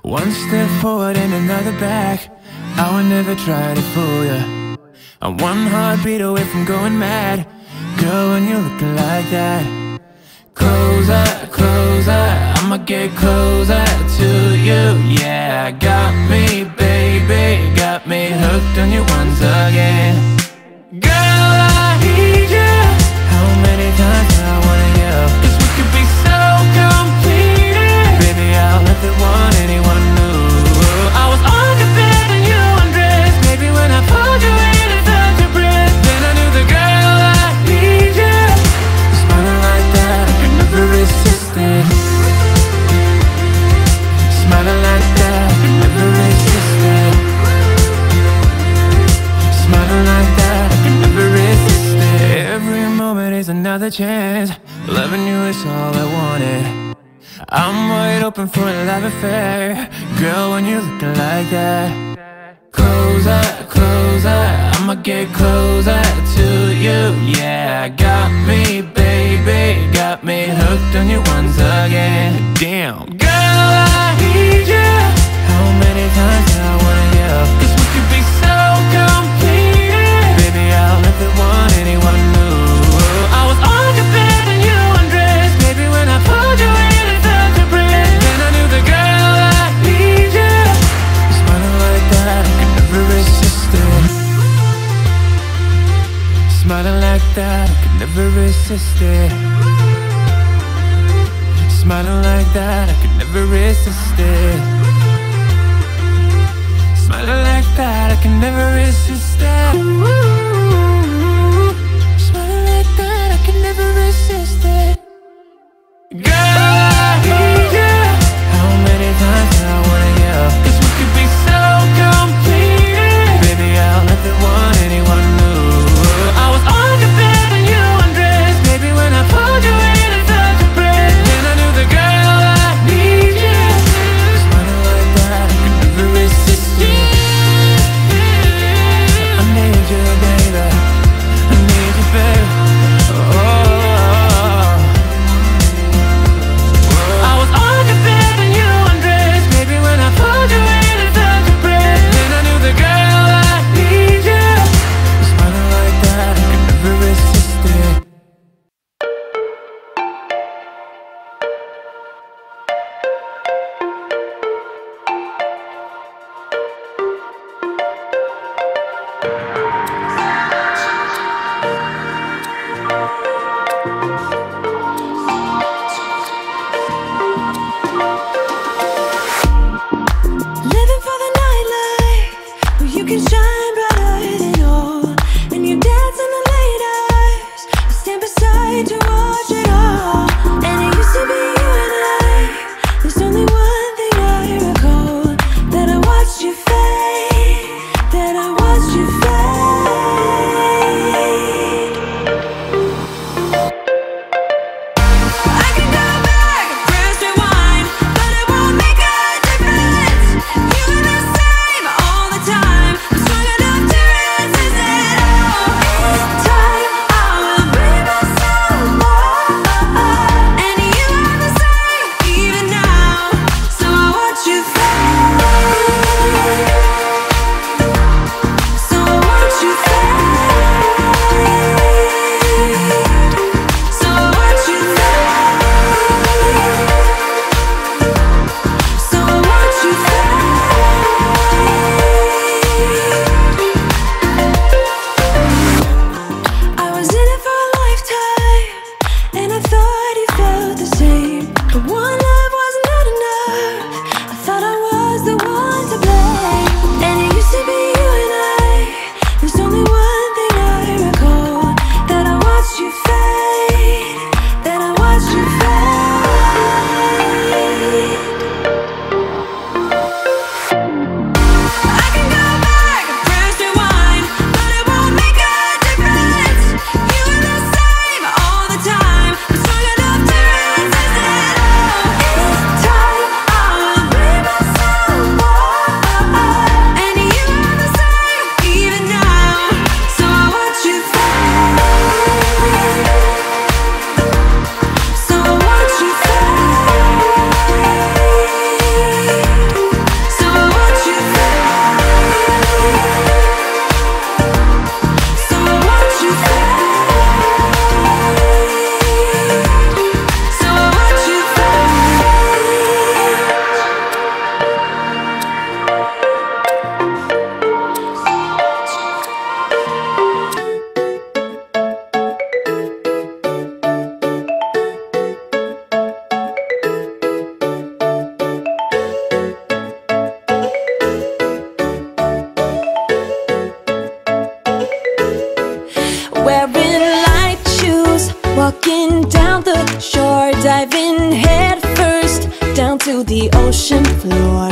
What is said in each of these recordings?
One step forward and another back, I would never try to fool ya. I'm one heartbeat away from going mad. Girl, when you're looking like that, closer, closer, I'ma get closer to you. Yeah, got me, baby, got me hooked on you once again. Girl, I need you. How many times do I wanna yell? 'Cause we could be so complete. Baby, I'll never want anyone new. I was on the bed and you undressed. Baby, when I pulled you in and felt your breath, then I knew the girl I need you. Smiling like that, I could never resist it. Smiling like that, I could never resist it. Smiling like that, I could never resist it. Every moment is another chance. Loving you is all I wanted. I'm wide open for a love affair. Girl, when you're looking like that, closer, closer, I'ma get closer to you. Yeah, got me, baby, got me hooked on you once again. Damn, girl, I need you. How many times do I wanna yell? 'Cause we could be so complete. Baby, I'll never want anyone new. I was on your bed and you undressed. Baby, when I pulled you in and felt your breath, then I knew the girl I need you. Smiling like that, I could never resist it. Smiling like that, I could never resist it. Smiling like that, I could never resist it. Smiling like that, I can never resist it. Ooh, smiling like that, I can never resist it. Girl, I need you. How many times do I wanna yell? 'Cause we could be so complete. Baby, I'll never want anyone new. I was on your bed and you undressed. Baby, when I pulled you in and felt your breath, then I knew the girl I need you. Smiling like that, I could never resist it. I need you.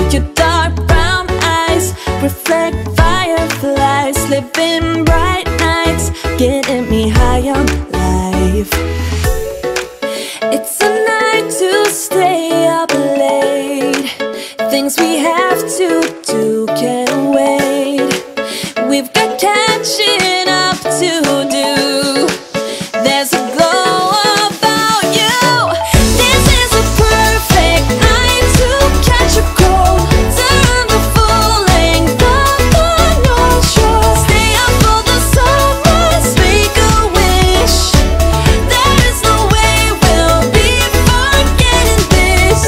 Your dark brown eyes reflect fireflies, living bright nights, getting me high on life. It's a night to stay up late. Things we have to do can't wait. We've got catching up to do. There's a glow about you. This is a perfect night to catch a cold. Turn the full length of the North Shore. Stay up for the sunrise, make a wish. There is no way we'll be forgetting this.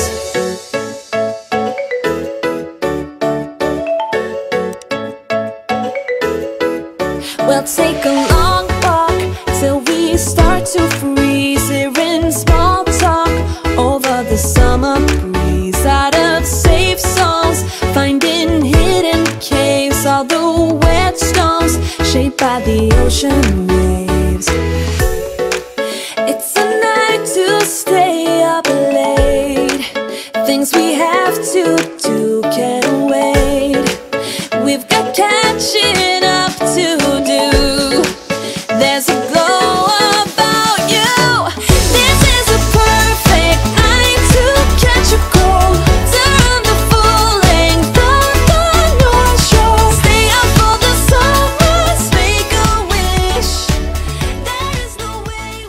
We'll take a long walk till we start to freeze. Hearing small talk over the summer breeze. Out of safe songs, finding hidden caves. All the whetstones shaped by the ocean waves. It's a night to stay up late. Things we have to do can't wait. We've got catching up to do. There's a glow about you. This is a perfect night to catch a cold. Turn the full length of the North Shore. Stay up for the sunrise, make a wish. There is no way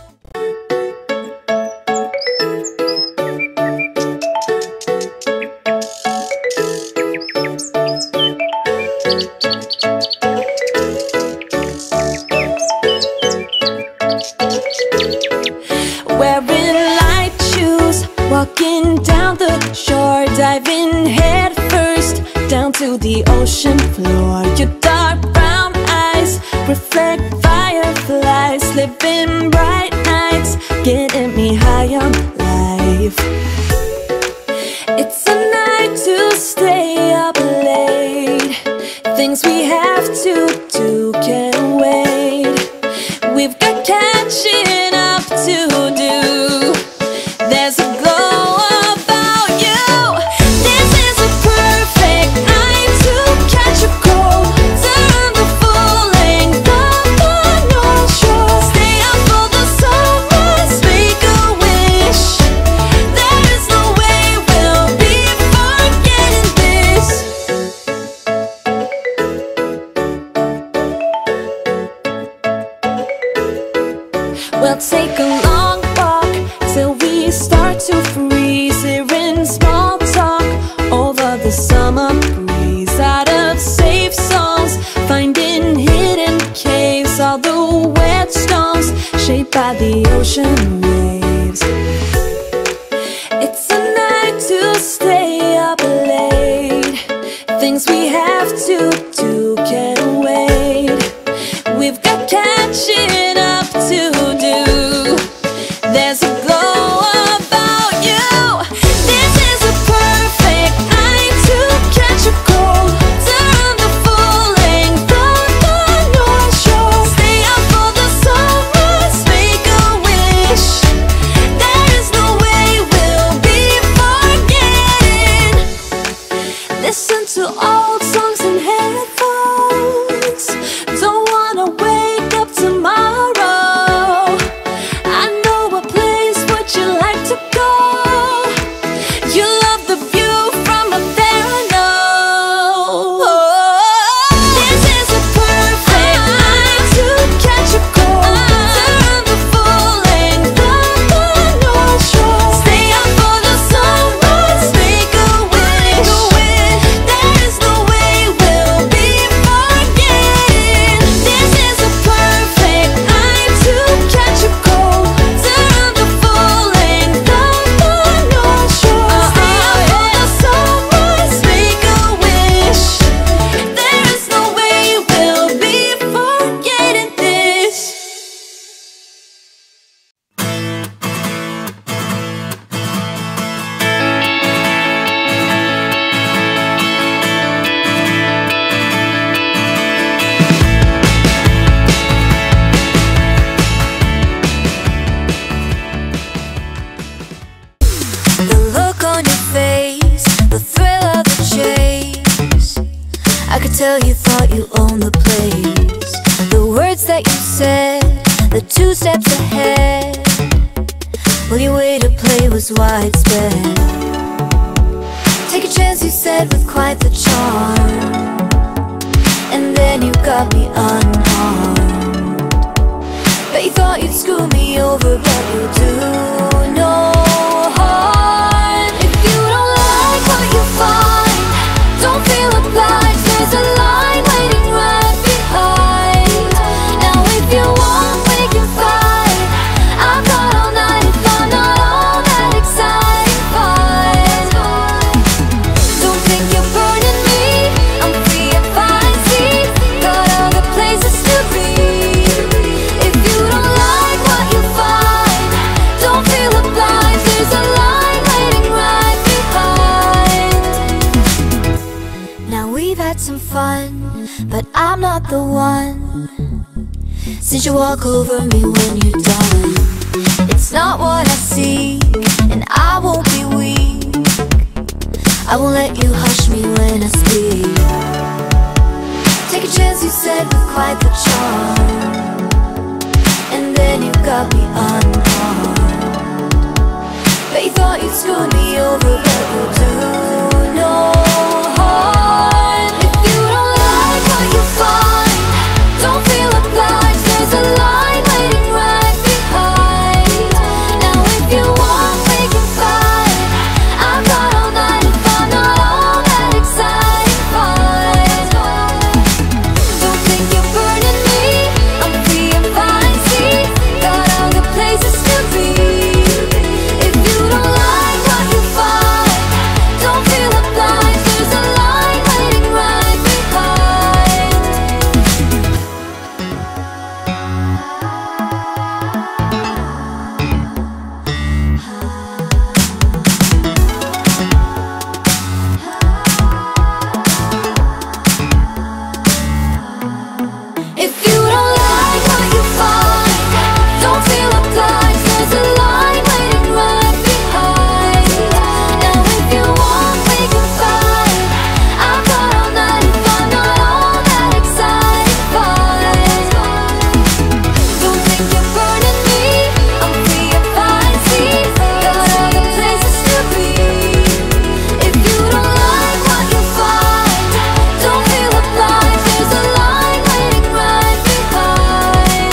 wearing light shoes, walking down the shore, diving head first down to the ocean floor. Your dark brown eyes reflect fireflies, living bright nights, getting me high on life. It's a night to stay up late. Things we have to do can't wait. We've got catching up to do. There's a glow about you. This is a perfect night to catch a cold. Turn the full length of the North Shore. Stay up for the sunrise, make a wish. There is no way we'll be forgetting this. We'll take a long walk till we start to freeze. Hearing small talk over the summer breeze. Out of safe songs, finding hidden caves. All the whetstones shaped by the ocean waves. It's a night to stay up late. Things we have to do can't wait. We've got catching up to do. There's a glow about you. This is a perfect night to catch a cold. Turn the full length of the North Shore. Stay up for the sunrise, make a wish. There is no way we'll be forgetting. Listen to old songs and head I could tell you thought you owned the place. The words that you said, the 2 steps ahead. Well, your way to play was widespread. Take a chance, you said, with quite the charm. And then you got me unharmed. Bet you thought you'd screw me over, but you do no harm. If you don't like what you find, don't feel obliged. There's a line waiting right behind. Now if you want, we can fight. I've got all night if I'm not all that exciting. Fine. Don't think you're burning me, I'm free and fine. See, got other places to be. If you don't like what you find, don't feel obliged. There's a line waiting right behind. Now we've had some fun, but I'm not the one. Since you walk over me when you're done, it's not what I see, and I won't be weak. I won't let you hush me when I speak. Take a chance, you said, with quite the charm. And then you got me unharmed. Bet you thought you'd screw me over, but you do no harm. If you don't like what you find, don't feel obliged. There's a line waiting right behind. Now if you want, we can fight. I've got all night if I'm not all that exciting. Fine. Don't think you're burning me, I'm free and fine. See, got other places to be. If you don't like what you find, don't feel obliged. There's a line waiting right behind. If you don't like what you find, don't feel obliged. There's a line waiting right behind. Now if you want, we can fight. I've got all night if I'm not all that exciting. Fine. Don't think you're burning me, I'm free and fine. See, got other places to be. If you don't like what you find, don't feel obliged. There's a line waiting right behind.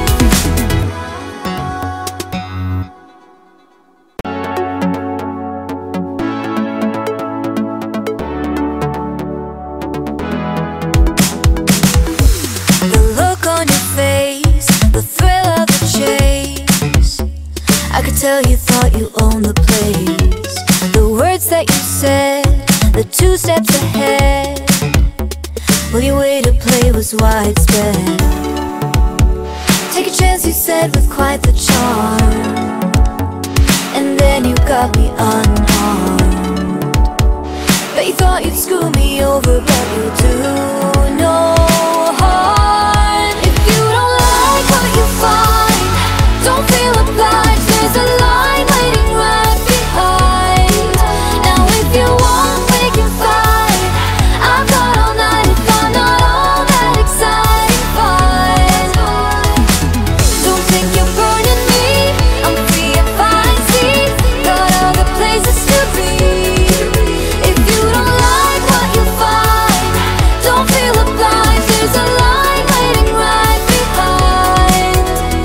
The look on your face, the thrill of the chase. I could tell you thought you owned the place. The words that you said, the 2 steps ahead. Well, your way to play was widespread. Take a chance, you said, with quite the charm. And then you got me unharmed. Bet you thought you'd screw me over, but you do no harm. If you don't like what you find, don't feel obliged. There's a line waiting right behind. Now if you want, we can fight. I've got all night if I'm not all that exciting. Fine. Don't think you're burning me, I'm free and fine. See, got other places to be. If you don't like what you find, don't feel obliged. There's a line waiting right behind.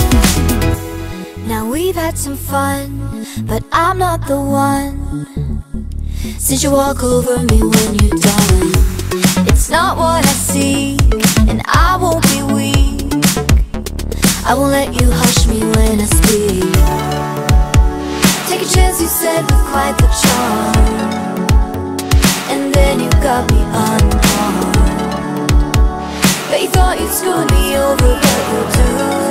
Now we've had some fun, but I'm not the one. Since you walk over me when you're done, it's not what I see, and I won't be weak. I won't let you hush me when I speak. Take a chance, you said, with quite the charm. And then you got me unharmed. Bet you thought you'd screw me over, but you do